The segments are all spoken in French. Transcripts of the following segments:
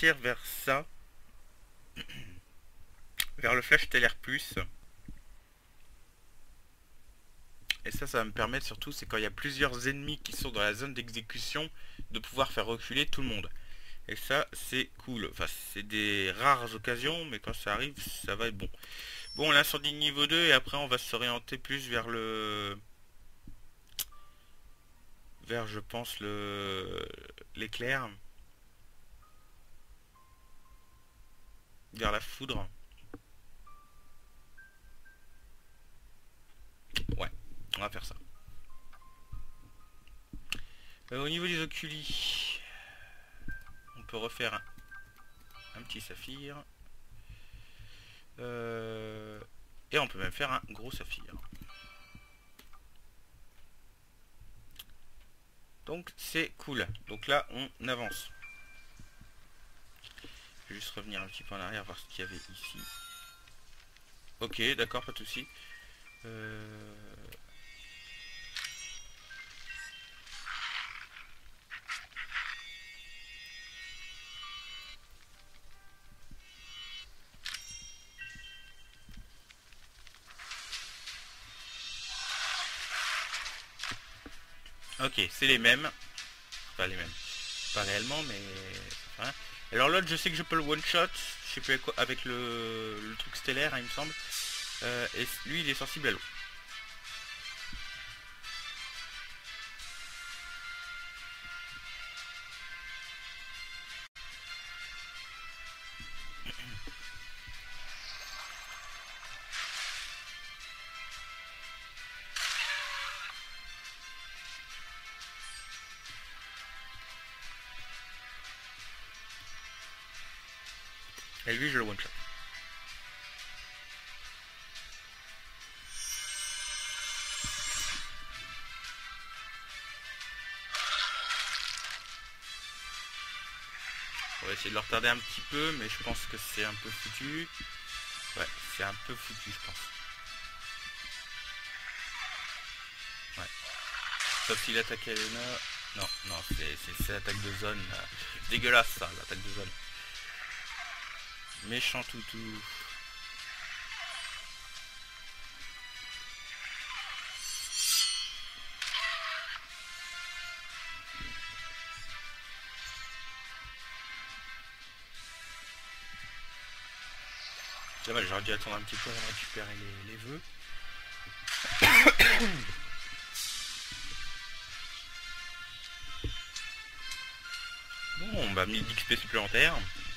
partir vers ça, vers le flash stellaire plus. Et ça va me permettre surtout, c'est quand il y a plusieurs ennemis qui sont dans la zone d'exécution, de pouvoir faire reculer tout le monde. Et ça, c'est cool. Enfin, c'est des rares occasions, mais quand ça arrive, ça va être bon. Bon, l'incendie niveau 2, et après on va s'orienter plus vers vers, je pense, l'éclair. Vers la foudre. Ouais, on va faire ça. Au niveau des oculi, on peut refaire un petit saphir. Et on peut même faire un gros saphir. Donc c'est cool. Donc là on avance. Je vais juste revenir un petit peu en arrière voir ce qu'il y avait ici. Ok, d'accord, pas de soucis. Ok, c'est les mêmes. Pas les mêmes. Pas réellement, mais... Hein. Alors l'autre, je sais que je peux le one-shot. Je sais plus avec quoi, avec le truc stellaire, hein, il me semble. Et lui, il est sensible à l'eau. Et lui, je le one-shot. On va essayer de le retarder un petit peu, mais je pense que c'est un peu foutu. Ouais, c'est un peu foutu, je pense. Ouais. Sauf s'il attaque Elena. Non, non, c'est l'attaque de zone. Là. Dégueulasse ça, l'attaque de zone. Méchant toutou. C'est vrai, j'aurais dû attendre un petit peu avant de récupérer les vœux. Bon, bah 1000 d'XP supplémentaires.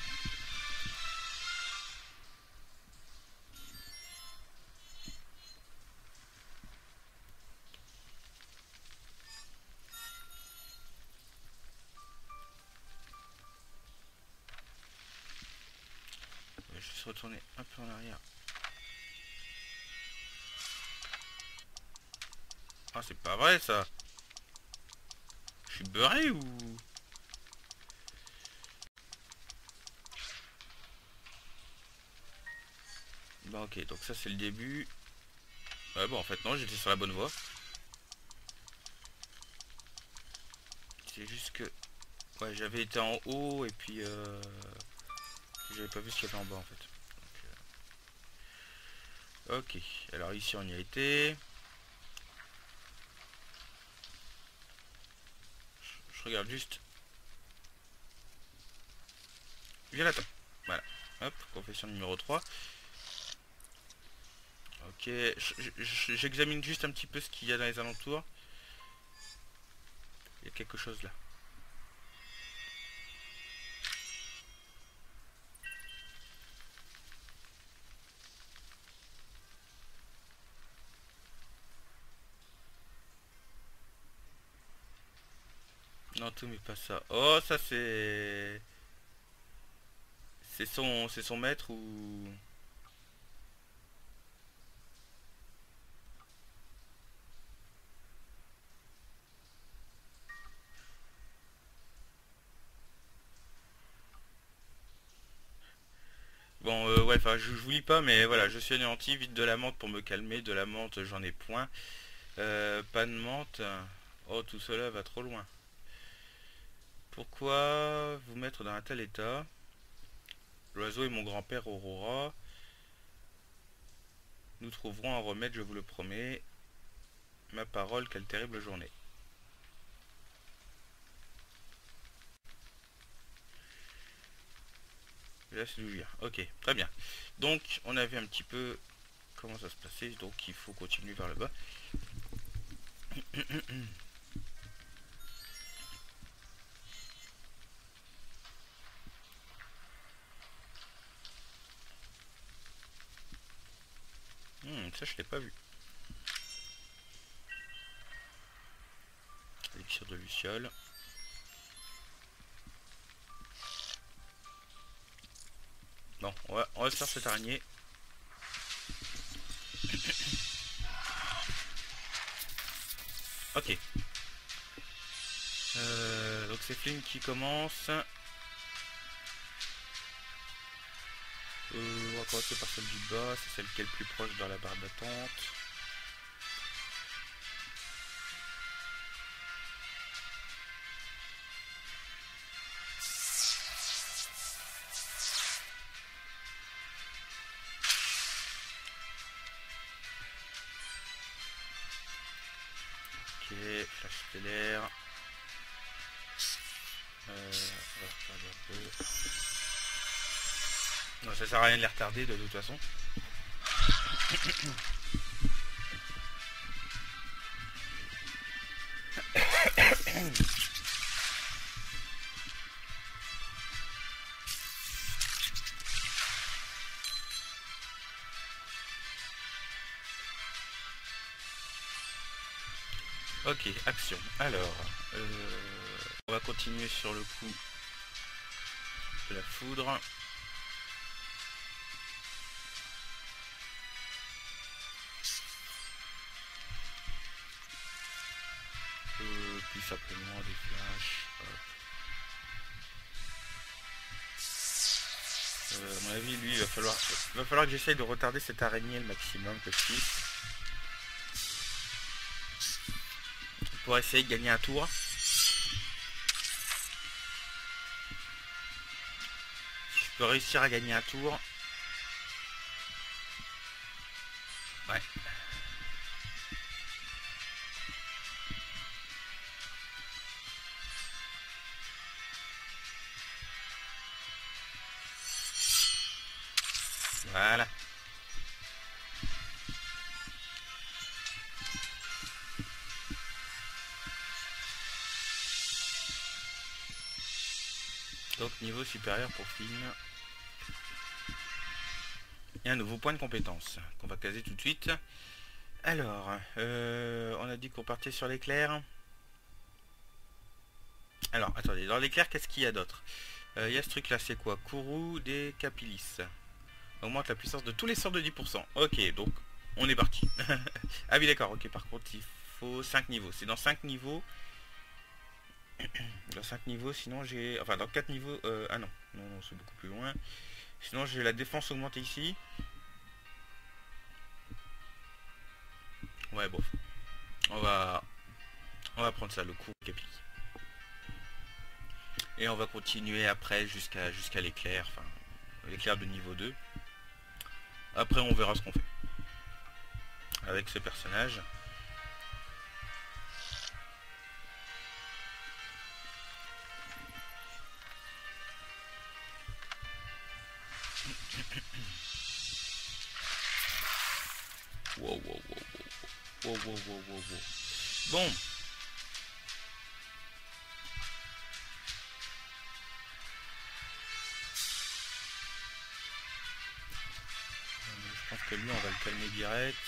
Je vais juste retourner un peu en arrière. Ah, c'est pas vrai ça. Je suis beurré ou... Bah ok, donc ça c'est le début. Ouais bon en fait non, j'étais sur la bonne voie. C'est juste que... Ouais, j'avais été en haut et puis j'avais pas vu ce qu'il y avait en bas en fait. Donc, ok, alors ici on y a été. Je regarde juste. Viens là-dedans. Voilà. Hop, confession numéro 3. Ok, j'examine juste un petit peu ce qu'il y a dans les alentours. Il y a quelque chose là. Non, tout mais pas ça. Oh, ça c'est... C'est son maître ou... Bon, ouais, enfin, je vous lis pas, mais voilà, je suis anéanti, vite de la menthe pour me calmer, de la menthe, j'en ai point. Pas de menthe. Oh, tout cela va trop loin. Pourquoi vous mettre dans un tel état? L'oiseau est mon grand-père Aurora. Nous trouverons un remède, je vous le promets. Ma parole, quelle terrible journée. Là, c'est d'où lire. Ok, très bien. Donc, on a vu un petit peu comment ça se passait. Donc, il faut continuer vers le bas. Ça, je l'ai pas vu. Élixir de Luciole. Bon, on va se faire cette araignée. Ok. Donc c'est Flynn qui commence. On va commencer par celle du bas, c'est celle qui est le plus proche dans la barre d'attente. Ok, flash stellaire. On va retarder un peu. Non, ça sert à rien de les retarder de toute façon. Ok, action. Alors, on va continuer sur le coup de la foudre. Puis simplement des flashs. À mon avis, lui, il va falloir que j'essaye de retarder cette araignée le maximum que je puisse. Pour essayer de gagner un tour. Si je peux réussir à gagner un tour. Ouais. Voilà. Donc niveau supérieur pour Finn. Et un nouveau point de compétence qu'on va caser tout de suite. Alors, on a dit qu'on partait sur l'éclair. Alors, attendez, dans l'éclair, qu'est-ce qu'il y a d'autre? Il y a ce truc là, c'est quoi? Kourou des Capilis. Augmente la puissance de tous les sorts de 10%. Ok, donc on est parti. Ah oui, d'accord, ok, par contre, il faut 5 niveaux. C'est dans 5 niveaux. Dans 5 niveaux, sinon j'ai... Enfin, dans 4 niveaux... Ah non, non, c'est beaucoup plus loin. Sinon, j'ai la défense augmentée ici. Ouais, bon. On va prendre ça, le coup capi. Et on va continuer après jusqu'à l'éclair. Enfin, l'éclair de niveau 2. Après, on verra ce qu'on fait. Avec ce personnage. Wow. Bon. Je pense que lui, on va le calmer direct.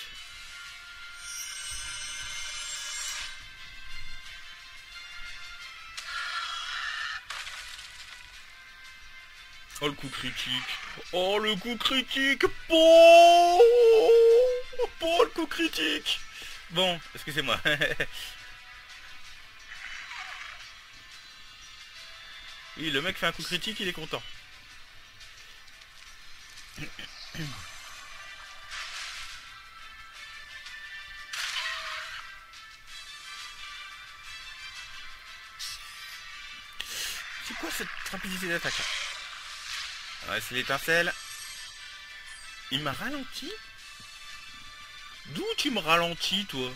Oh, le coup critique. Oh, le coup critique. Oh, le coup critique. Bon, excusez-moi. Oui, le mec fait un coup critique, il est content. C'est quoi cette rapidité d'attaque? Ouais, c'est l'étincelle. Il m'a ralenti? D'où tu me ralentis, toi?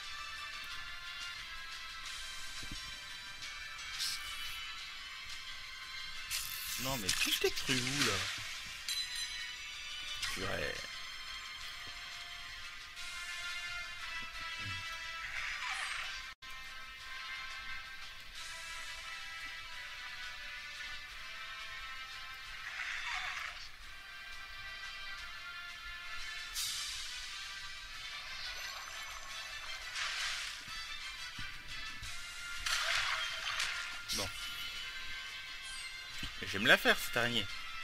Non, mais tu t'es cru où, là? Ouais. Bon. Je vais me la faire, cette araignée.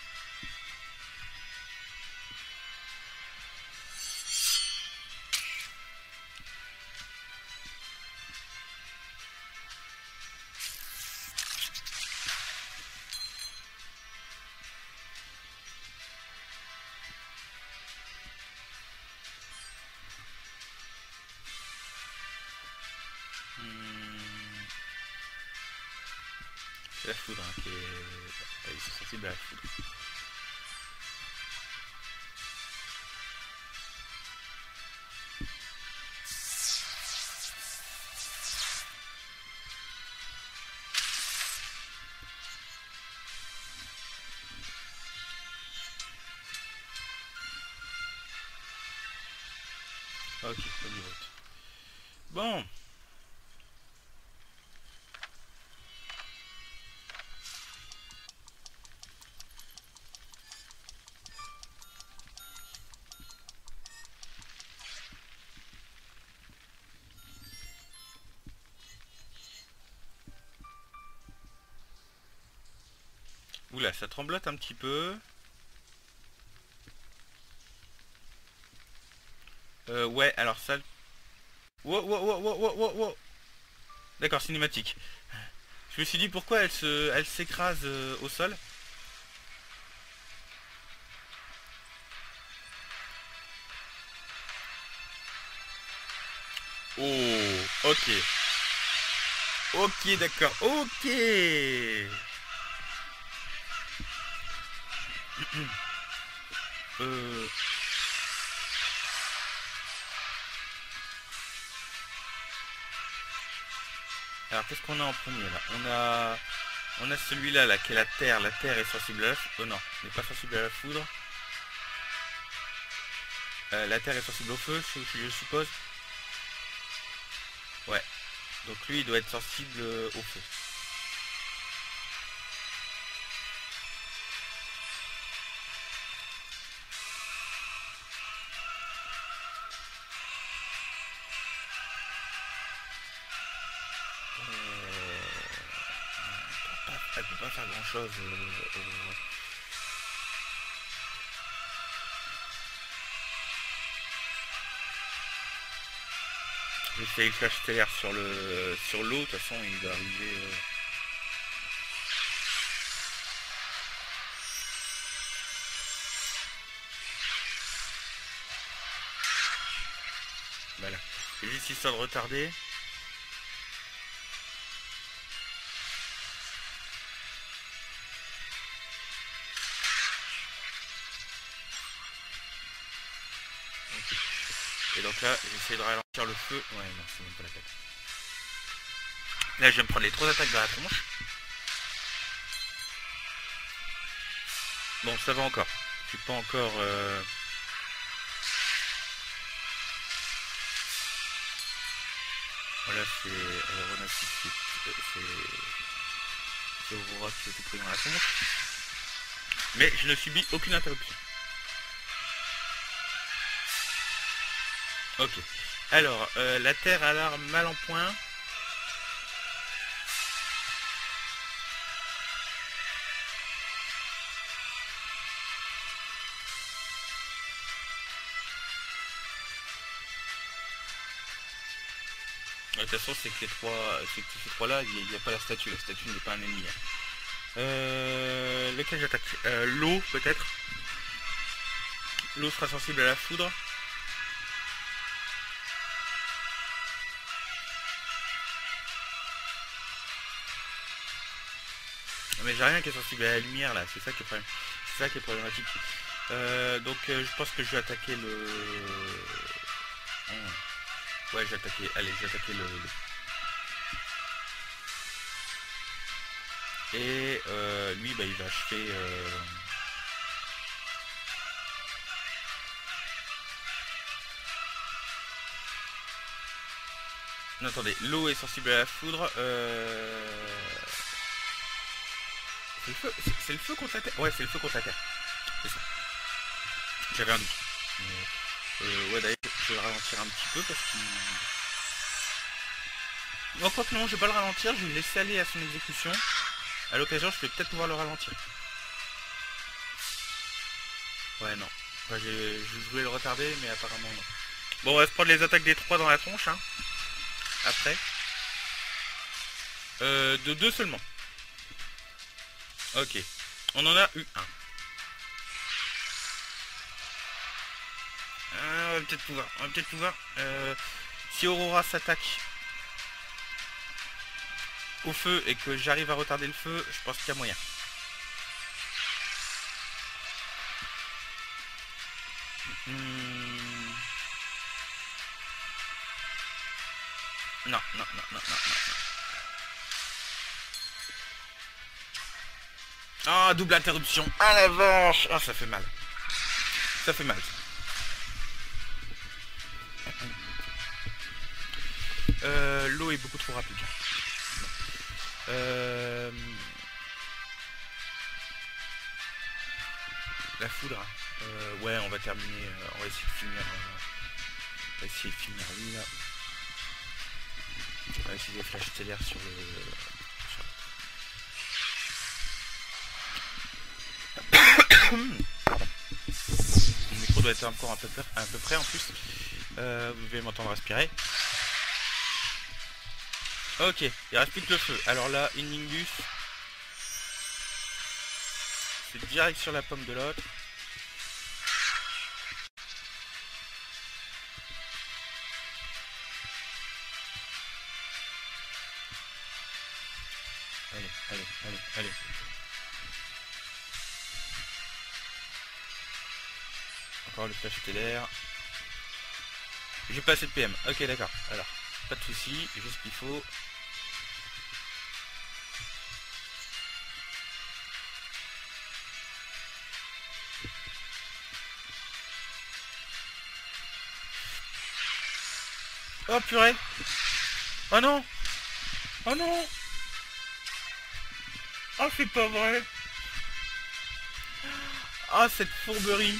Hmm. C'est la foudre, hein, qui est... Ils sont sensibles à la foudre. Ok, pas du vote. Bon. Oula, ça tremblote un petit peu. Ouais, alors ça... Wow, wow, wow, wow, wow, wow, wow. D'accord, cinématique. Je me suis dit pourquoi elle s'écrase au sol. Oh, ok. Ok, d'accord, ok. Euh... Alors, qu'est-ce qu'on a en premier, là? On a celui-là, là, qui est la terre. La terre est sensible à la foudre. Oh non, n'est pas sensible à la foudre. La terre est sensible au feu, je suppose. Ouais. Donc lui, il doit être sensible au feu. Elle peut pas faire grand chose. J'ai fait flash stellaire sur l'eau, de toute façon il doit arriver. Voilà. C'est juste histoire de retarder. Ok. Et donc là, j'essaie de ralentir le feu. Ouais, non, c'est même pas la peine. Là, je vais me prendre les 3 attaques dans la tronche. Bon, ça va encore. Je suis pas encore... Voilà, c'est aéronautique, c'est Aurora qui s'est pris dans la tronche. Mais je ne subis aucune interruption. Ok. Alors, la Terre a l'air mal en point. De toute façon, c'est que ces trois-là, il n'y a pas la statue. La statue n'est pas un ennemi. Lequel j'attaque? L'eau, peut-être. L'eau sera sensible à la foudre. Mais j'ai rien qui est sensible à la lumière, là. C'est ça qui est le problème. c'est ça qui est problématique. Donc je pense que je vais attaquer le... Ouais, je vais attaquer... Allez, je vais attaquer le... Et lui, bah, il va achever... Non, attendez, l'eau est sensible à la foudre. C'est le feu, c'est le feu contre la terre. Ouais, c'est le feu contre la terre. C'est ça. J'avais un doute. Ouais, d'ailleurs, je vais le ralentir un petit peu parce qu'il... Non, quoi que non, je vais pas le ralentir, je vais le laisser aller à son exécution. À l'occasion, je vais peut-être pouvoir le ralentir. Ouais, non. Enfin, je voulais le retarder, mais apparemment non. Bon, on va se prendre les attaques des 3 dans la tronche, hein. Après. De 2 seulement. Ok. On en a eu un. On va peut-être pouvoir. On va peut-être pouvoir. Si Aurora s'attaque au feu et que j'arrive à retarder le feu, je pense qu'il y a moyen. Non, non, non, non, non, non. Ah, double interruption. Ah la vache. Ah, ça fait mal. Ça fait mal. L'eau est beaucoup trop rapide. La foudre. Ouais, on va terminer. On va essayer de finir. On va essayer de finir lui là. On va essayer des flashs stellaires sur le. Mon micro doit être encore un peu près en plus. Vous devez m'entendre respirer. Ok, il reste plus que le feu. Alors là, Inningus. C'est direct sur la pomme de l'autre. Allez, allez, allez, allez. Encore le flash stellaire. J'ai pas assez de PM. Ok, d'accord. Alors, pas de soucis, j'ai ce qu'il faut. Oh purée. Oh non. Oh non. Oh, c'est pas vrai. Ah, cette fourberie.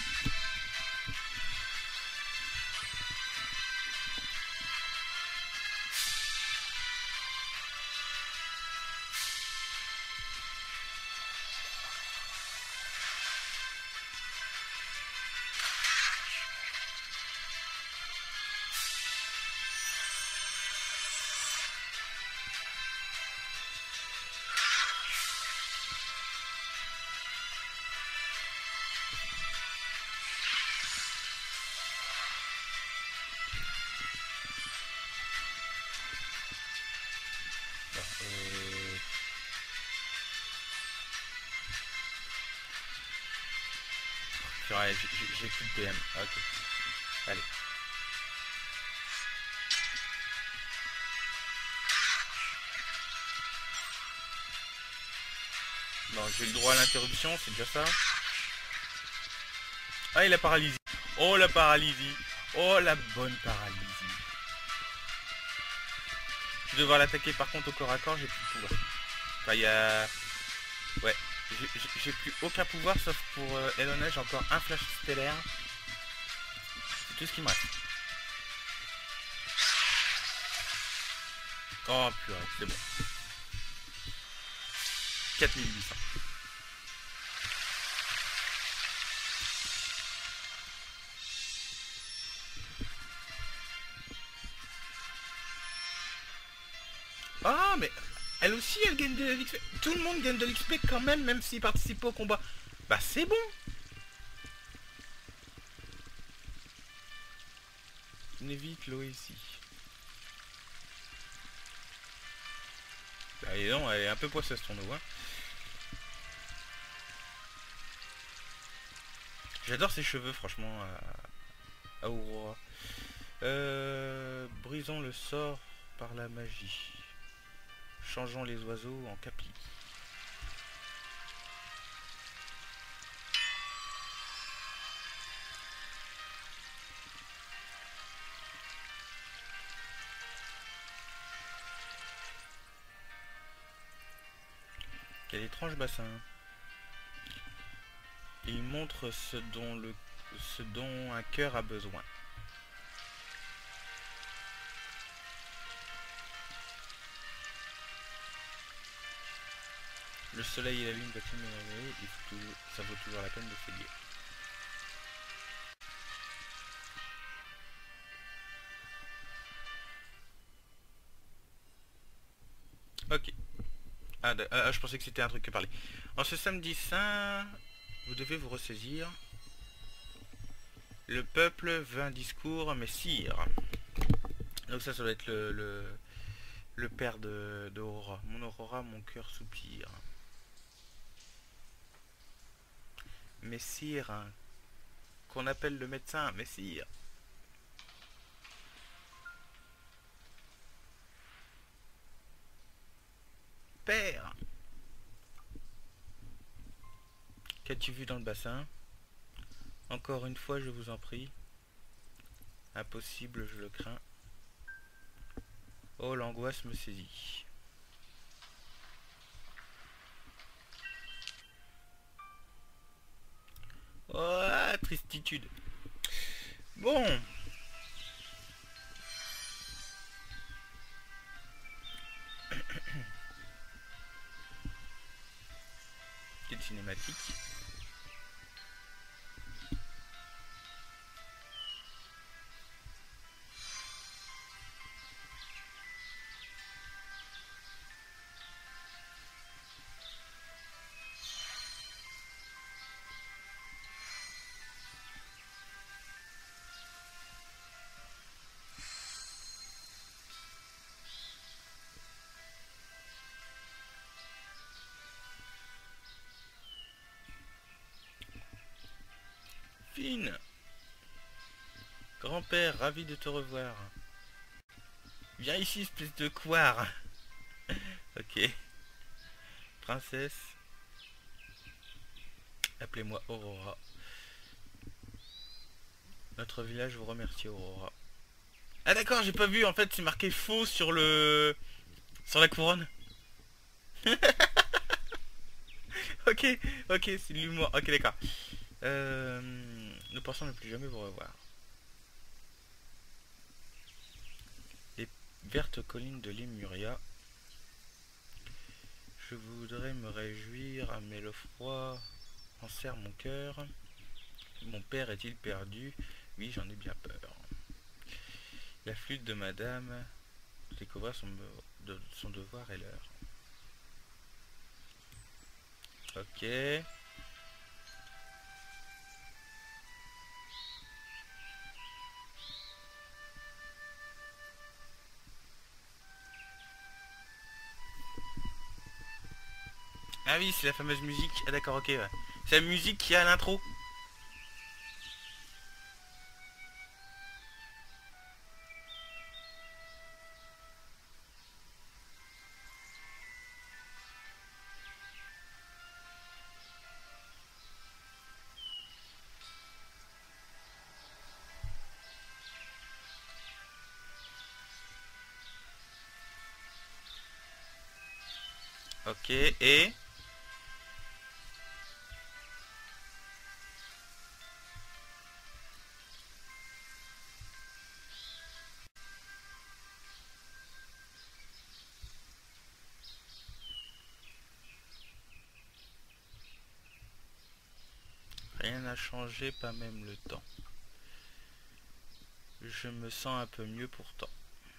Ouais, j'ai plus de PM. Ok. Allez. Bon, j'ai le droit à l'interruption, c'est déjà ça. Ah, et la paralysie. Oh, la paralysie. Oh, la bonne paralysie. Je vais devoir l'attaquer par contre au corps à corps, j'ai plus de pouvoir. Enfin, il y a... Ouais. J'ai plus aucun pouvoir sauf pour Elona, j'ai encore un flash stellaire. C'est tout ce qui me reste. Oh purée, c'est bon. 4800. Ah mais elle aussi elle gagne de l'XP. Tout le monde gagne de l'XP quand même, même s'il participe au combat. Bah c'est bon. Venez vite l'eau ici. Bah et non, elle est un peu poisseuse ton eau hein. J'adore ses cheveux, franchement, à Aurora. Brisons le sort par la magie. Changeons les oiseaux en capis. Quel étrange bassin. Il montre ce dont un cœur a besoin. Le soleil et la lune battent mais ça vaut toujours la peine de s'élier. Ok. Je pensais que c'était un truc que parler. En ce samedi saint, vous devez vous ressaisir. Le peuple veut un discours, mais sire. Donc ça doit être le père de Aurora. Mon Aurora, mon cœur soupire. Messire, hein, qu'on appelle le médecin, Messire. Père, qu'as-tu vu dans le bassin? Encore une fois, je vous en prie. Impossible, je le crains. Oh, l'angoisse me saisit. Oh, tristitude. Bon. Petite cinématique. Fine. Grand-père, ravi de te revoir. Viens ici, espèce de couard. Ok. Princesse. Appelez-moi Aurora. Notre village vous remercie, Aurora. Ah d'accord, j'ai pas vu, en fait c'est marqué faux sur le... sur la couronne. Ok, ok, c'est de l'humour. Ok, d'accord. Nous pensons ne plus jamais vous revoir. Les vertes collines de Lemuria. Je voudrais me réjouir, mais le froid enserre mon cœur. Mon père est-il perdu? Oui, j'en ai bien peur. La flûte de madame découvra son devoir et l'heure. Ok. Ah oui, c'est la fameuse musique. Ah d'accord, ok. Ouais. C'est la musique qui a à l'intro. Ok, et... Rien n'a changé, pas même le temps. Je me sens un peu mieux pourtant.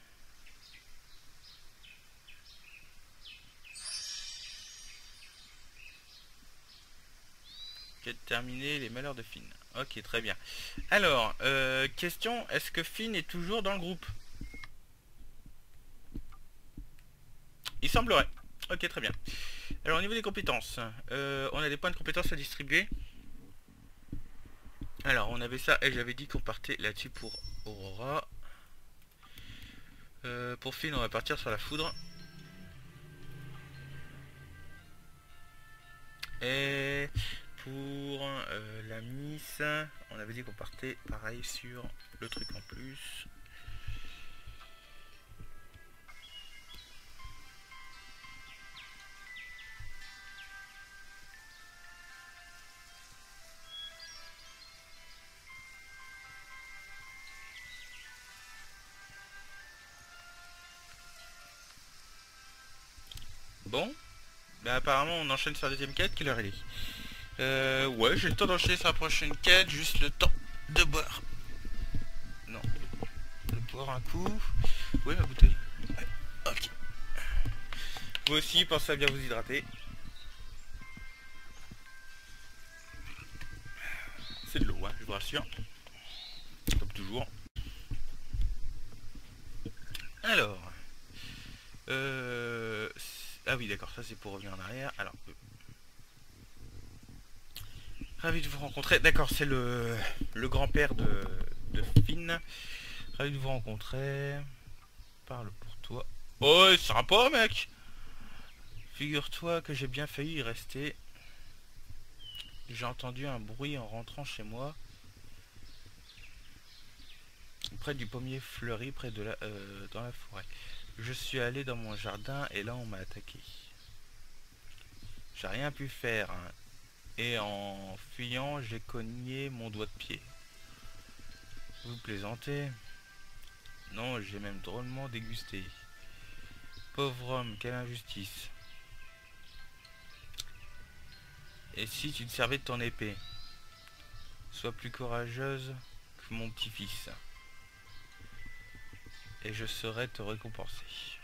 Quête terminée, les malheurs de Finn. Ok, très bien. Alors, question, est-ce que Finn est toujours dans le groupe? Il semblerait. Ok, très bien. Alors, au niveau des compétences, on a des points de compétences à distribuer. Alors, on avait ça et j'avais dit qu'on partait là-dessus pour Aurora. Pour Finn, on va partir sur la foudre. Et pour la Miss, on avait dit qu'on partait pareil sur le truc en plus. Bon, bah apparemment on enchaîne sur la deuxième quête, quelle heure elle est? Ouais, j'ai le temps d'enchaîner sur la prochaine quête, juste le temps de boire. Non, de boire un coup. Oui, ma bouteille. Ouais, ok. Vous aussi, pensez à bien vous hydrater. C'est de l'eau, hein, je vous rassure. Comme toujours. Alors. Ah oui, d'accord, ça c'est pour revenir en arrière. Alors. Ravi de vous rencontrer. D'accord, c'est le grand-père de Finn. Ravi de vous rencontrer. Parle pour toi. Oh, sympa, mec! Figure-toi que j'ai bien failli y rester. J'ai entendu un bruit en rentrant chez moi. Près du pommier fleuri, près de dans la forêt. Je suis allé dans mon jardin et là on m'a attaqué. J'ai rien pu faire, hein. Et en fuyant, j'ai cogné mon doigt de pied. Vous plaisantez? Non, j'ai même drôlement dégusté. Pauvre homme, quelle injustice. Et si tu te servais de ton épée? Sois plus courageuse que mon petit-fils. Et je saurai te récompenser.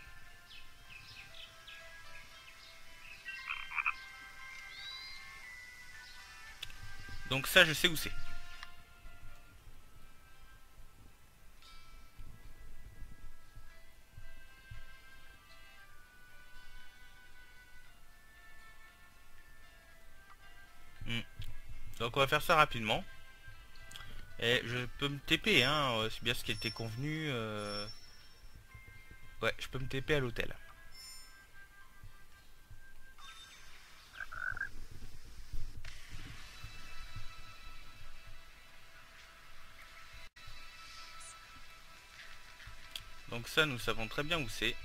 Donc ça, je sais où c'est. Hmm. Donc on va faire ça rapidement. Et je peux me TP, hein, c'est bien ce qui était convenu. Ouais, je peux me TP à l'hôtel. Donc ça, nous savons très bien où c'est.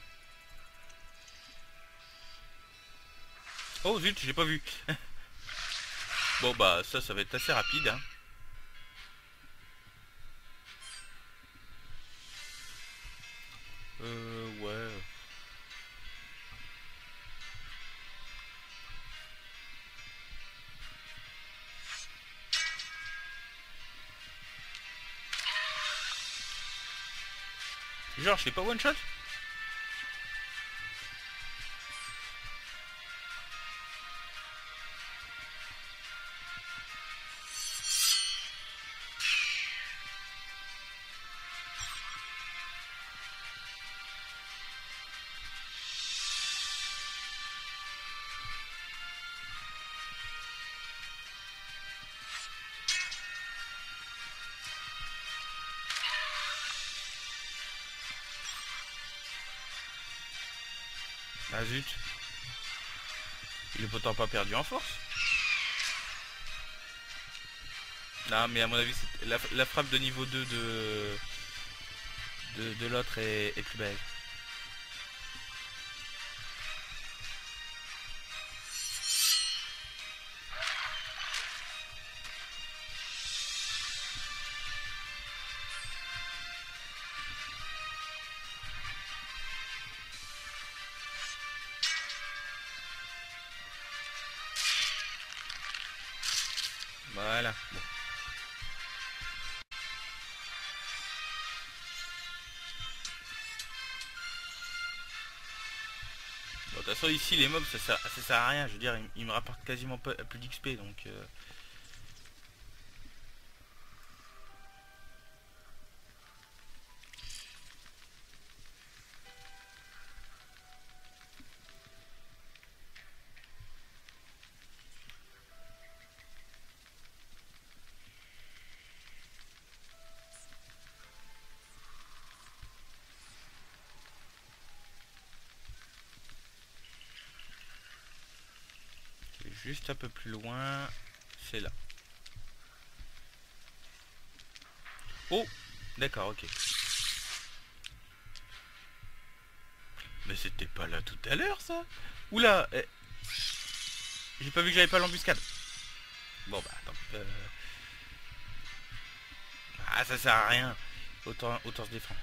Oh zut, j'ai pas vu. Bon bah ça va être assez rapide, hein. Ouais. Genre, je fais pas one shot? Ah zut. Il est pourtant pas perdu en force. Non, mais à mon avis, la frappe de niveau 2 de l'autre est plus belle. Voilà. Bon. Bon, de toute façon, ici, les mobs, ça sert à rien. Je veux dire, ils me rapportent quasiment pas plus d'XP, donc... juste un peu plus loin. C'est là. Oh, d'accord, ok. Mais c'était pas là tout à l'heure, ça. Oula, j'ai pas vu que j'avais pas l'embuscade. Bon bah attends. Ah, ça sert à rien. Autant se défendre.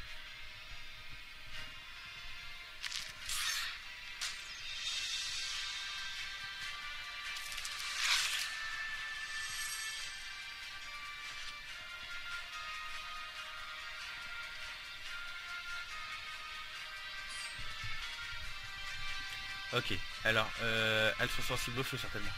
Ok, alors, elles sont sensibles au feu certainement.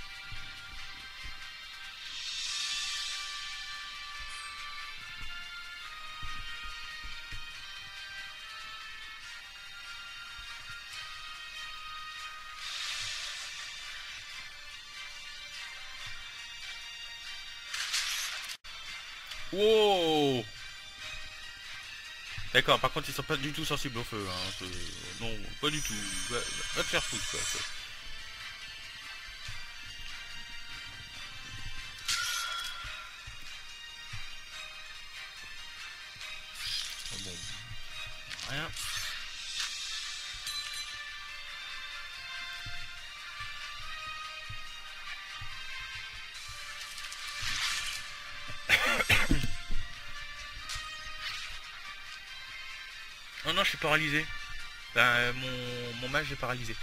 Wow. D'accord, par contre ils sont pas du tout sensibles au feu, hein. Non, pas du tout. Va te faire foutre, quoi. Bon, rien. Oh non, je suis paralysé. Ben, mon mage est paralysé.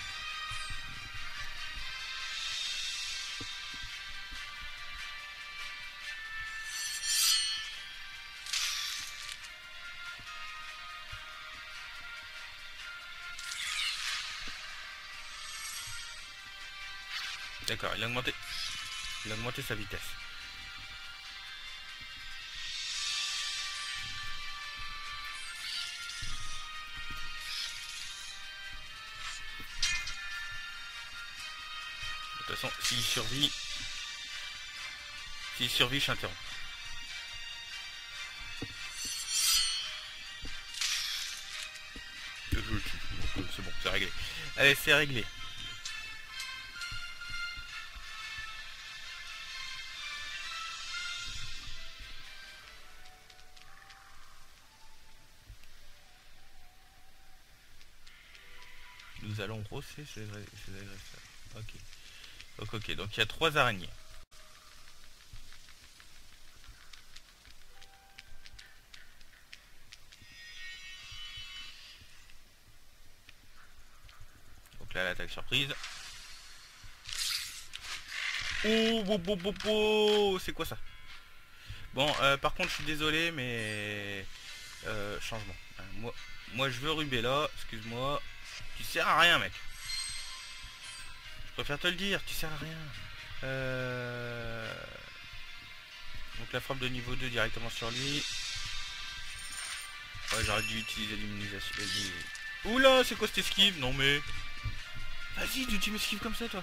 D'accord, il a augmenté sa vitesse. De toute façon, s'il survit, je t'interromps. Je le tue. Donc c'est bon, c'est réglé. Allez, c'est réglé. Nous allons rosser ces agresseurs. Ok. Ok, donc il y a 3 araignées. Donc là, l'attaque surprise. Oh, c'est quoi ça? Bon, par contre, je suis désolé, mais... changement. Moi, je veux Rubella, excuse-moi. Tu sers à rien, mec. Je préfère te le dire, tu sers à rien. Donc la frappe de niveau 2 directement sur lui. Ouais, j'aurais dû utiliser l'immunisation. Oula, c'est quoi cette esquive? Non mais... Vas-y, tu m'esquives comme ça, toi.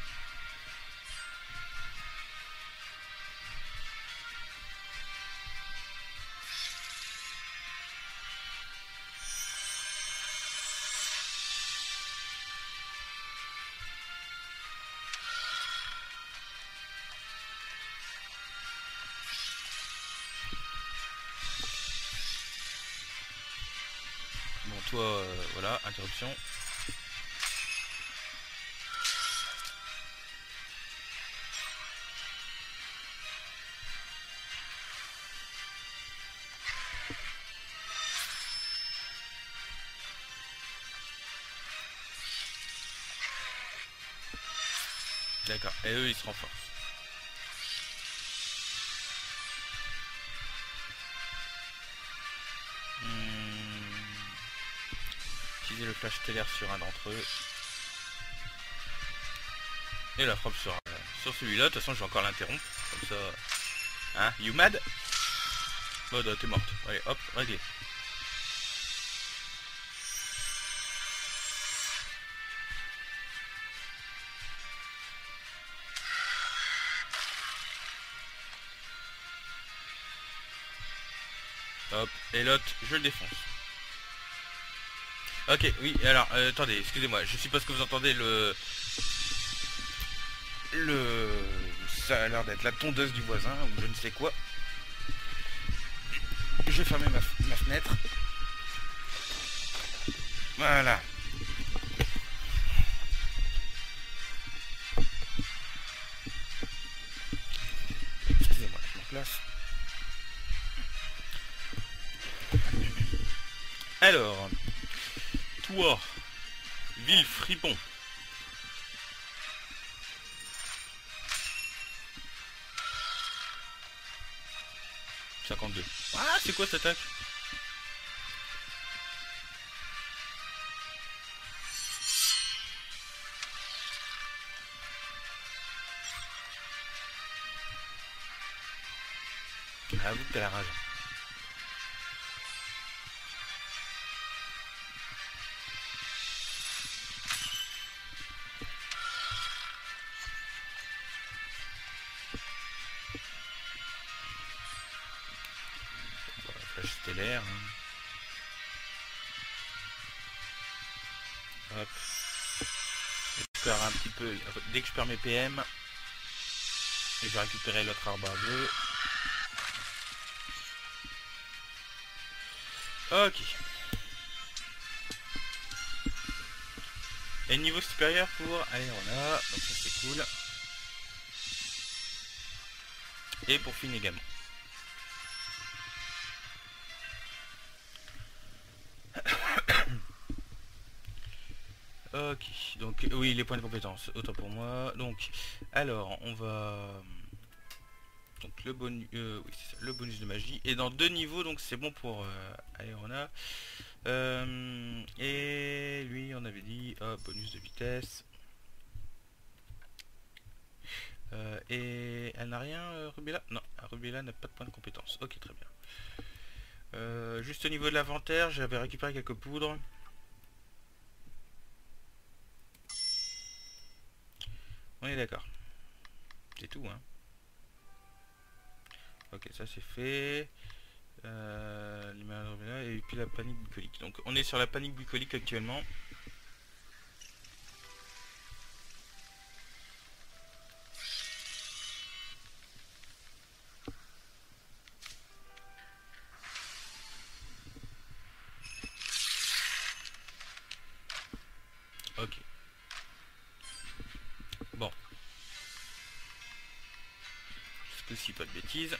Bon, toi, voilà, interruption. D'accord, et eux, ils se renforcent. Utiliser le flash stellaire sur un d'entre eux. Et la frappe sur celui-là. De toute façon, je vais encore l'interrompre. Comme ça... Hein, you mad? Oh, t'es morte. Allez, hop, réglé. Hop, et l'autre, je le défonce. Ok, oui, alors, attendez, excusez-moi, je suppose que vous entendez le... Ça a l'air d'être la tondeuse du voisin, ou je ne sais quoi. Je vais fermer ma fenêtre. Voilà. Excusez-moi, je me place. Alors, toi, ville fripon. 52. Ah, c'est quoi cette attaque? Avoue que t'as la rage. Voilà, flash stellaire. Hein. Hop. Je perds un petit peu. Dès que je perds mes PM, je vais récupérer l'autre arbre à bleu. Ok. Et niveau supérieur pour Aérona, donc ça c'est cool. Et pour Finn également. Ok, donc oui, les points de compétence, autant pour moi. Donc, alors, on va... Donc le bonus, oui, c'est ça, le bonus de magie. Et dans 2 niveaux, donc c'est bon pour Aérona. Et lui, on avait dit, hop, bonus de vitesse. Et elle n'a rien, Rubella? Non, Rubella n'a pas de point de compétence. Ok, très bien. Juste au niveau de l'inventaire, j'avais récupéré quelques poudres. On est d'accord. C'est tout, hein. Ok, ça c'est fait. Et puis la panique bucolique. Donc on est sur la panique bucolique actuellement. Ok. Bon. Ce coup-ci, pas de bêtises.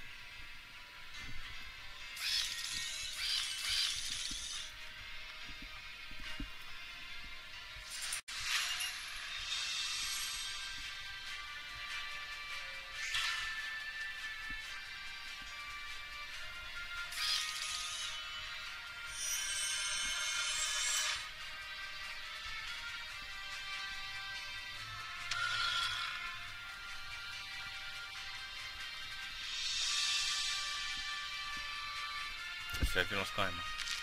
C'est la violence quand même.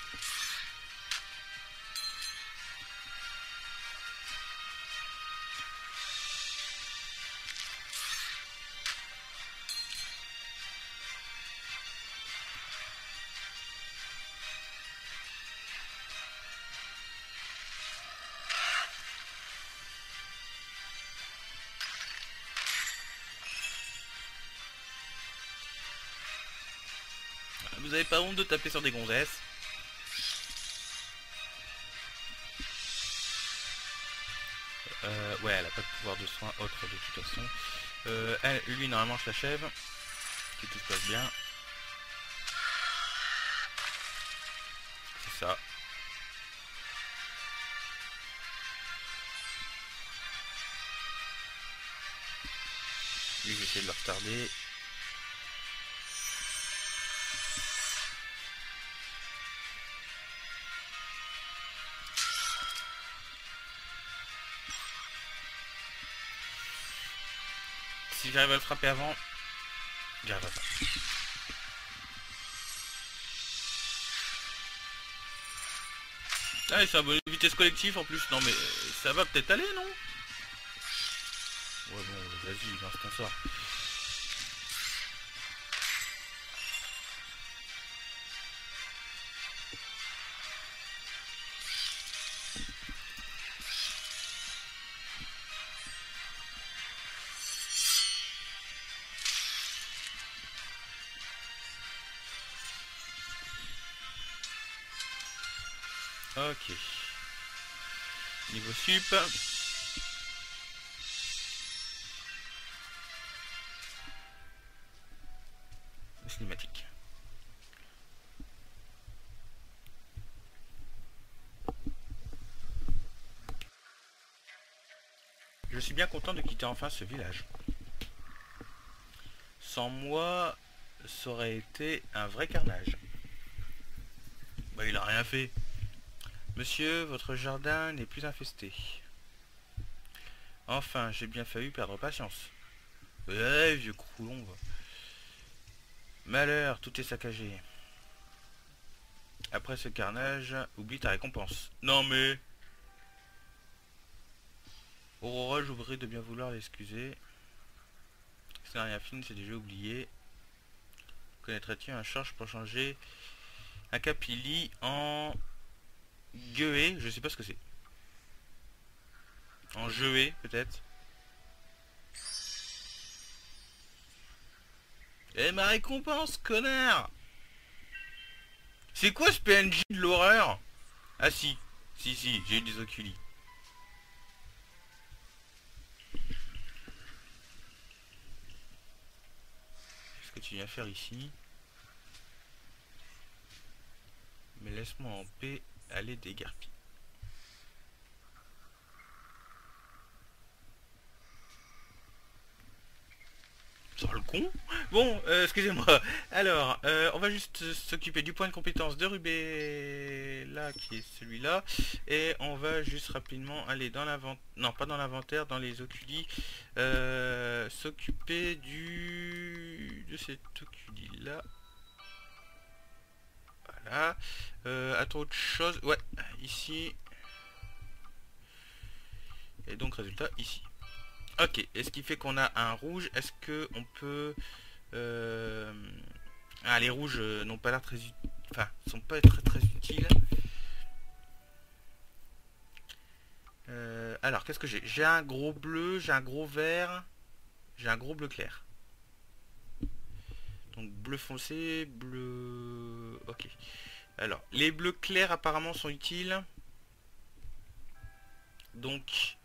Vous avez pas honte de taper sur des gonzesses? Ouais, elle a pas de pouvoir de soin autre de toute façon. Lui, normalement, je l'achève. Si tout se passe bien. C'est ça. Lui, je vais essayer de le retarder. Si j'arrive à le frapper avant, j'arrive à ça. Ah, c'est un bonus de vitesse collectif en plus. Non, mais ça va peut-être aller, non? Ouais, bon, vas-y, lance ton sort. Ok. Niveau sup. Cinématique. Je suis bien content de quitter enfin ce village. Sans moi, ça aurait été un vrai carnage. Bah, il a rien fait. Monsieur, votre jardin n'est plus infesté. Enfin, j'ai bien failli perdre patience. Ouais, vieux croulon. Malheur, tout est saccagé. Après ce carnage, oublie ta récompense. Non mais... Aurora, j'oublie de bien vouloir l'excuser. Ça n'a rien fini, c'est déjà oublié. Connaîtrais-tu un charge pour changer un capilli en... Gueué, je sais pas ce que c'est. En jeué, peut-être. Eh, ma récompense, connard! C'est quoi ce PNJ de l'horreur? Ah si, si, j'ai eu des oculis. Qu'est-ce que tu viens faire ici? Mais laisse-moi en paix, aller déguerpir. Sur le con. Bon, excusez-moi. Alors, on va juste s'occuper du point de compétence de Rubé, là, qui est celui-là. Et on va juste rapidement aller dans l'inventaire. Non, pas dans l'inventaire, dans les oculis. S'occuper de cet oculi-là. Voilà. Attends autre chose. Ouais, ici. Et donc, résultat, ici. Ok, et ce qui fait qu'on a un rouge, est-ce que on peut... Ah, les rouges n'ont pas l'air très... Enfin, sont pas très utiles. Alors, qu'est-ce que j'ai? J'ai un gros bleu, j'ai un gros vert, j'ai un gros bleu clair. Donc bleu foncé, bleu... Ok. Alors, les bleus clairs apparemment sont utiles. Donc...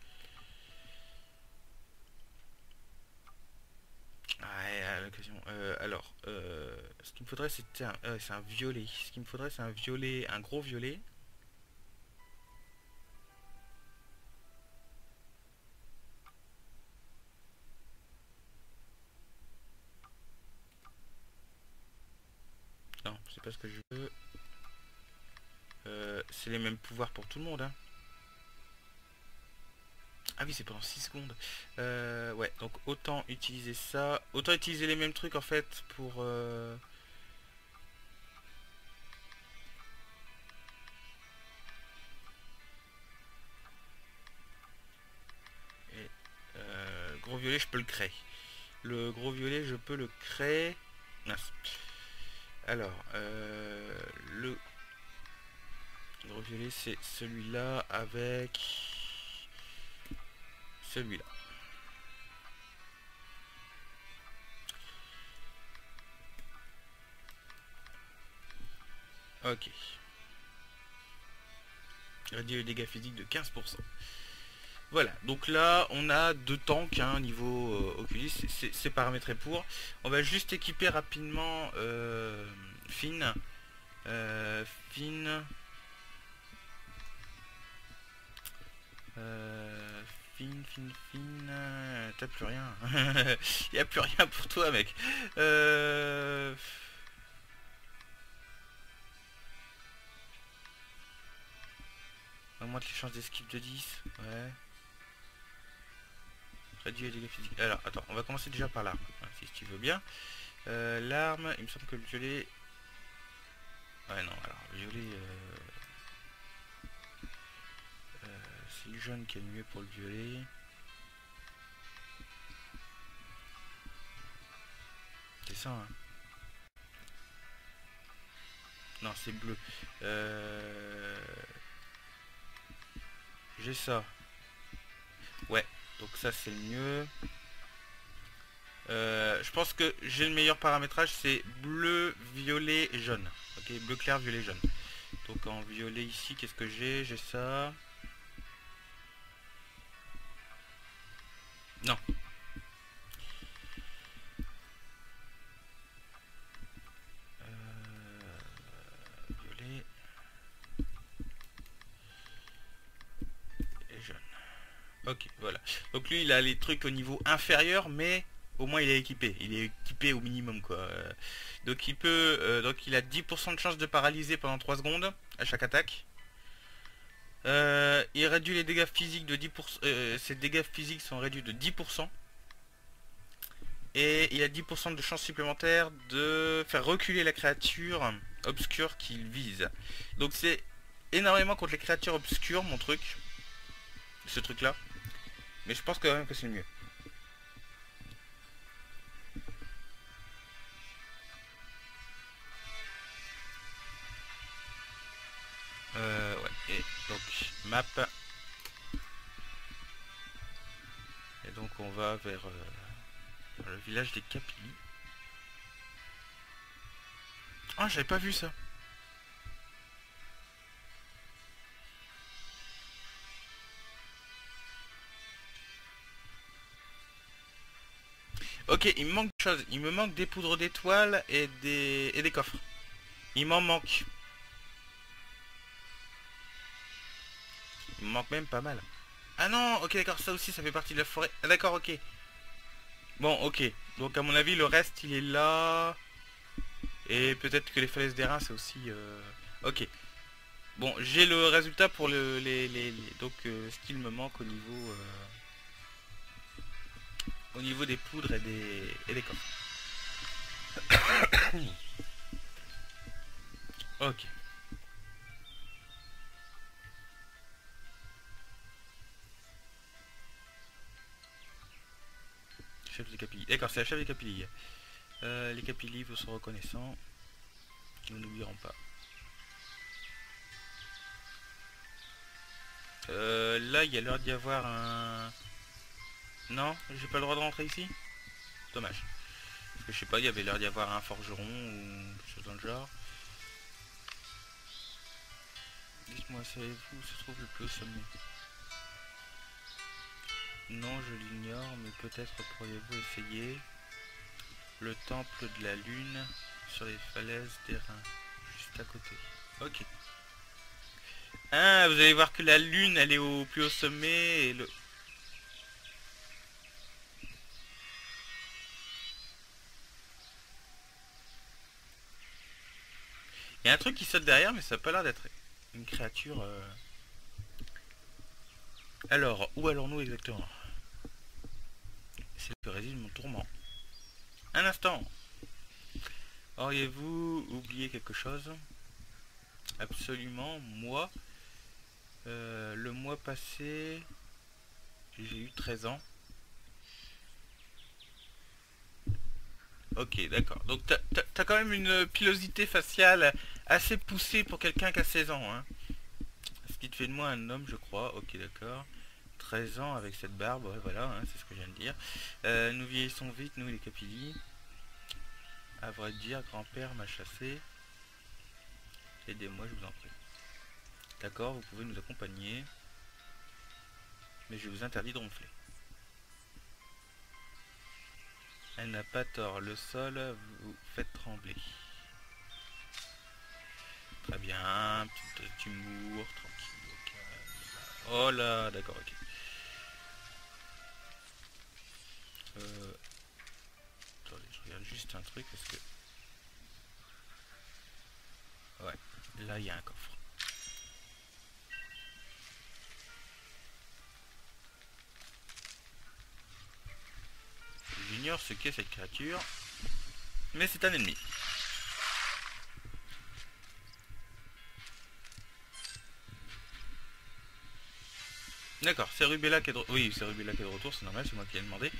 Ouais, à l'occasion. Ce qu'il me faudrait, c'est un violet. Ce qu'il me faudrait, c'est un violet, un gros violet. Non, c'est pas ce que je veux. C'est les mêmes pouvoirs pour tout le monde, hein. Ah oui, c'est pendant 6 secondes. Ouais, donc autant utiliser ça. Autant utiliser les mêmes trucs en fait pour... Et, gros violet, je peux le créer. Le gros violet, je peux le créer. Mince. Alors, le gros violet, c'est celui-là avec celui-là. Ok. Réduit les dégâts physiques de 15%. Voilà, donc là on a deux tanks hein, niveau Oculus, c'est paramétré pour. On va juste équiper rapidement Finn. Finn. Finn. T'as plus rien. Il a plus rien pour toi mec. Augmente les chances d'esquive de 10. Ouais. Réduit les dégâts physiques. Alors, attends, on va commencer déjà par l'arme, hein, si tu veux bien. L'arme, il me semble que le violet... Ouais, non, alors, le violet... c'est le jaune qui est le mieux pour le violet. C'est ça, hein. Non, c'est bleu. J'ai ça. Ouais, donc ça c'est le mieux. Je pense que j'ai le meilleur paramétrage, c'est bleu, violet, jaune. Ok, bleu clair, violet, jaune. Donc en violet ici, qu'est-ce que j'ai? J'ai ça. Non. Violet. Et jaune. Ok, voilà. Donc lui, il a les trucs au niveau inférieur, mais au moins il est équipé. Il est équipé au minimum, quoi. Donc il peut... donc il a 10% de chance de paralyser pendant 3 secondes à chaque attaque. Il réduit les dégâts physiques de 10%. Ses dégâts physiques sont réduits de 10%. Et il a 10% de chance supplémentaire de faire reculer la créature obscure qu'il vise. Donc c'est énormément contre les créatures obscures, mon truc. Ce truc là. Mais je pense quand même que c'est mieux. Ouais. Et donc map. Et donc on va vers le village des Capillis. Ah, j'avais pas vu ça. Ok, il me manque de choses. Il me manque des poudres d'étoiles et des coffres. Il m'en manque. Il me manque même pas mal. Ah non, ok, d'accord, ça aussi, ça fait partie de la forêt. Ah, d'accord, ok. Bon, ok. Donc, à mon avis, le reste, il est là. Et peut-être que les falaises d'airain, c'est aussi... Ok. Bon, j'ai le résultat pour donc, ce qu'il me manque au niveau des poudres et des coffres. Ok. Chef des Capillis. D'accord, c'est la chef des Capillis. Les Capillis vous sont reconnaissants. Nous n'oublierons pas. Là, il y a l'air d'y avoir un... Non, j'ai pas le droit de rentrer ici. Dommage. Parce que je sais pas, il y avait l'air d'y avoir un forgeron ou quelque chose dans le genre. Dites-moi, savez-vous où se trouve le plus au sommet? Non, je l'ignore, mais peut-être pourriez-vous essayer. Le temple de la lune sur les falaises d'airain, juste à côté. Ok. Ah, vous allez voir que la lune, elle est au plus haut sommet et le... Il y a un truc qui saute derrière, mais ça a pas l'air d'être une créature... Alors, où allons-nous exactement? C'est là que réside mon tourment. Un instant. Auriez-vous oublié quelque chose? Absolument, moi. Le mois passé, j'ai eu 13 ans. Ok, d'accord. Donc t'as quand même une pilosité faciale assez poussée pour quelqu'un qui a 16 ans, hein. Ce qui te fait de moi un homme, je crois. Ok, d'accord. 13 ans avec cette barbe, ouais, voilà, hein, c'est ce que je viens de dire. Nous vieillissons vite, nous les Capillis. À vrai dire, grand-père m'a chassé. Aidez-moi, je vous en prie. D'accord, vous pouvez nous accompagner. Mais je vous interdis de ronfler. Elle n'a pas tort, le sol vous fait trembler. Très bien, petit humour, tranquille, ok. Oh là, d'accord, ok. Attendez, je regarde juste un truc parce que... Ouais, là il y a un coffre. J'ignore ce qu'est cette créature, mais c'est un ennemi. D'accord, c'est Rubella qui est de... Oui, c'est Rubella qui est de retour, c'est normal, c'est moi qui l'ai demandé.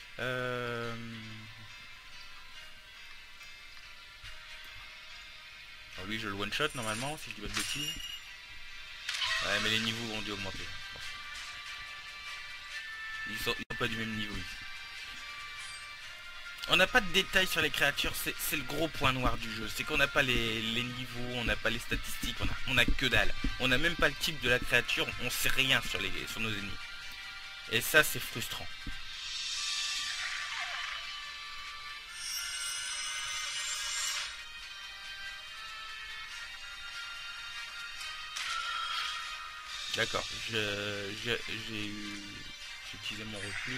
Alors lui, je le one-shot normalement, si je dis pas de bêtises. Ouais, mais les niveaux ont dû augmenter. Ils sont pas du même niveau ici. On n'a pas de détails sur les créatures, c'est le gros point noir du jeu. C'est qu'on n'a pas les niveaux, on n'a pas les statistiques, on a que dalle. On n'a même pas le type de la créature, on sait rien sur nos ennemis. Et ça, c'est frustrant. D'accord, j'ai utilisé mon recul.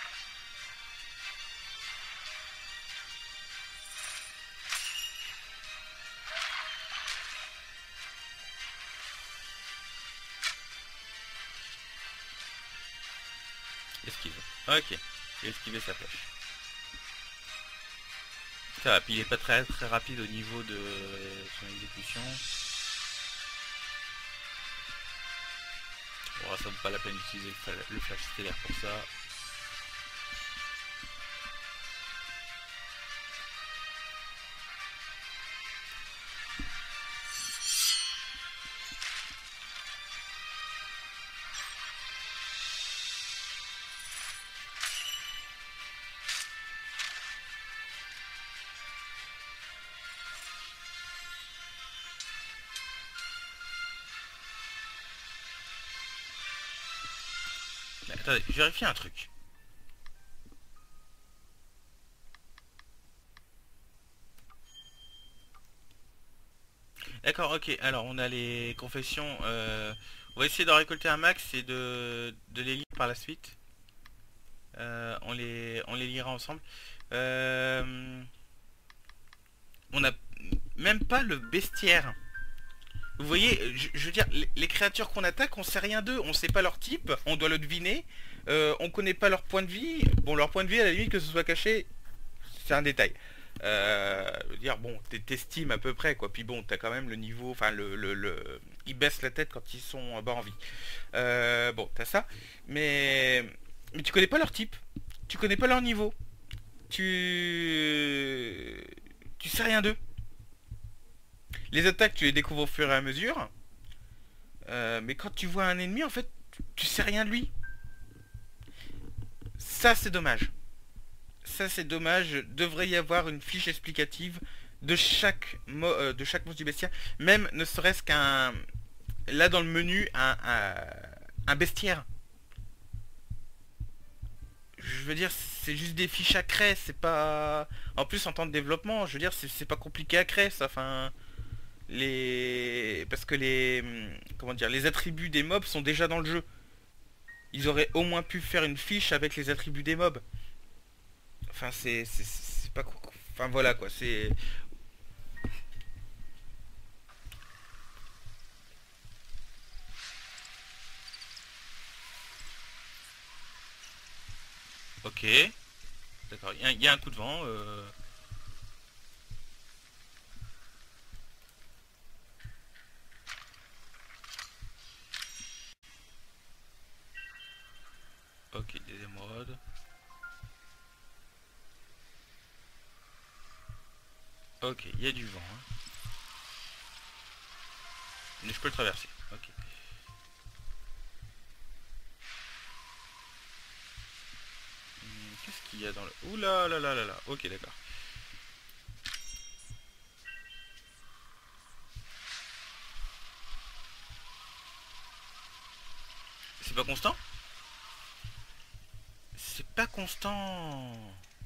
Esquive. Ok, j'ai esquivé sa flèche. Ça va, puis il est pas très rapide au niveau de son exécution. Bon, ça vaut pas la peine d'utiliser le flash stellaire pour ça. Mais attendez, je vérifie un truc. D'accord, ok. Alors, on a les confessions. On va essayer d'en récolter un max et de les lire par la suite. On les lira ensemble. On n'a même pas le bestiaire. Vous voyez, je veux dire, les créatures qu'on attaque, on sait rien d'eux. On sait pas leur type, on doit le deviner. On connaît pas leur point de vie. Bon, leur point de vie, à la limite, que ce soit caché, c'est un détail. Je veux dire, bon, t'estimes à peu près, quoi. Puis bon, t'as quand même le niveau, enfin, ils baissent la tête quand ils sont bas en vie. Bon, t'as ça. Mais tu connais pas leur type. Tu connais pas leur niveau. Tu... Tu sais rien d'eux. Les attaques, tu les découvres au fur et à mesure. Mais quand tu vois un ennemi, en fait, tu sais rien de lui. Ça, c'est dommage. Ça, c'est dommage. Devrait y avoir une fiche explicative de chaque monstre du bestiaire. Même ne serait-ce qu'un... Là, dans le menu, un bestiaire. Je veux dire, c'est juste des fiches à créer. C'est pas... En plus, en temps de développement, je veux dire, c'est pas compliqué à créer, ça. Enfin... Parce que comment dire, les attributs des mobs sont déjà dans le jeu. Ils auraient au moins pu faire une fiche avec les attributs des mobs. Enfin, c'est pas... Enfin, voilà, quoi, c'est... Ok. D'accord, il y a un coup de vent. Ok, des émeraudes. Ok, il y a du vent, hein. Mais je peux le traverser. Ok. Qu'est-ce qu'il y a dans le... Ouh là là là là là. Ok, d'accord. C'est pas constant? C'est pas constant.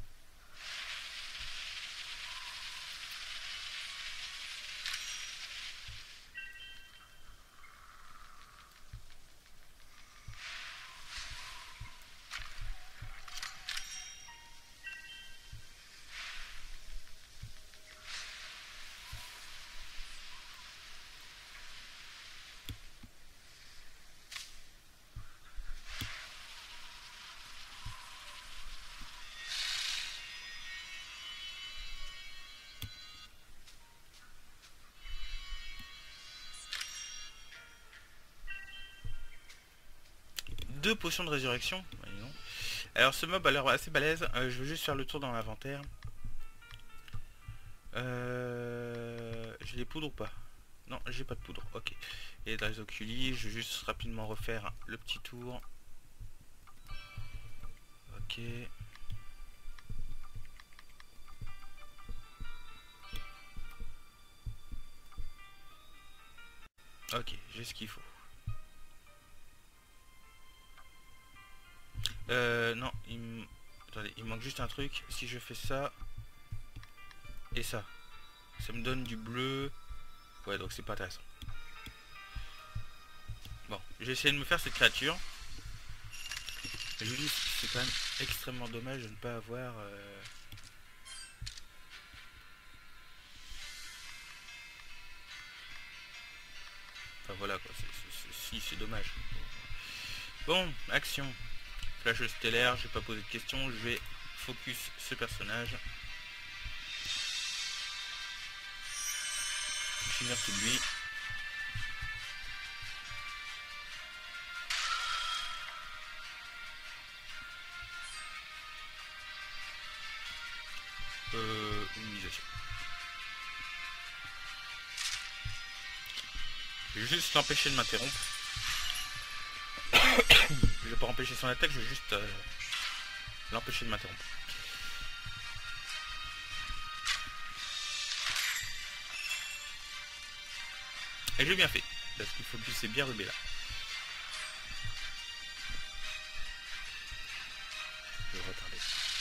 Deux potions de résurrection. Voyons. Alors ce mob a l'air assez balèze. Je veux juste faire le tour dans l'inventaire. J'ai des poudres ou pas? Non, j'ai pas de poudre. Ok. Et dans les oculi, je vais juste rapidement refaire le petit tour. Ok. Ok, j'ai ce qu'il faut. Non, attendez, il manque juste un truc. Si je fais ça et ça me donne du bleu. Ouais, donc c'est pas intéressant. Bon, j'ai essayé de me faire cette créature. Je vous dis, c'est quand même extrêmement dommage de ne pas avoir... Enfin voilà quoi, si c'est dommage. Bon, action. Flash stellaire, je vais pas poser de questions, je vais focus ce personnage. Finir tout de lui. Immunisation. Je vais juste l'empêcher de m'interrompre. Je vais pas empêcher son attaque, je vais juste l'empêcher de m'interrompre. Et j'ai bien fait, parce qu'il faut que c'est bien rubé là. Je vais retarder.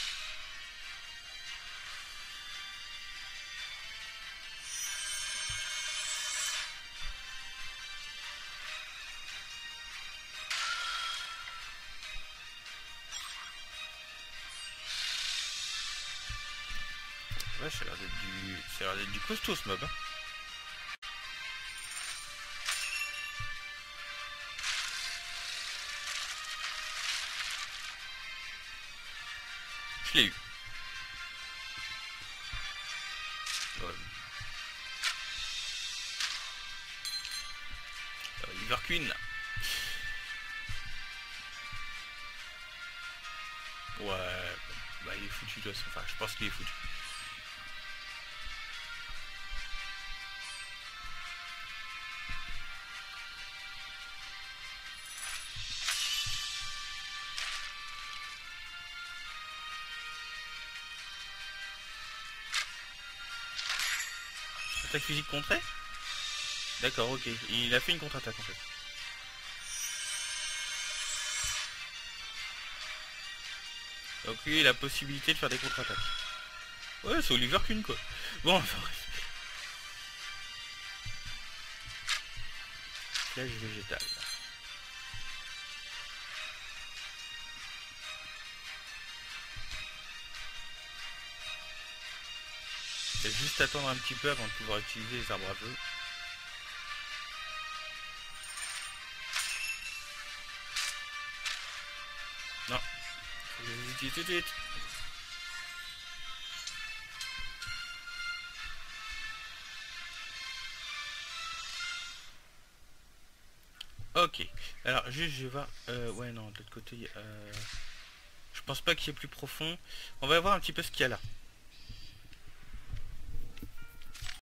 Ouais, ça a l'air d'être du costaud ce mob. Hein. Je l'ai eu. Ouais. Liver Queen là. Ouais, bah il est foutu de toute façon. Enfin, je pense qu'il est foutu. Attaque physique contrée? D'accord, ok. Il a fait une contre-attaque en fait. Donc lui, il a la possibilité de faire des contre-attaques. Ouais, c'est Oliver Queen quoi. Bon, enfin bref. Flèche végétale. Je vais juste attendre un petit peu avant de pouvoir utiliser les arbres à feu. Non. Je vais les utiliser tout de suite. Ok. Alors, juste, je vais voir... ouais, non, de l'autre côté... je pense pas qu'il y ait plus profond. On va voir un petit peu ce qu'il y a là.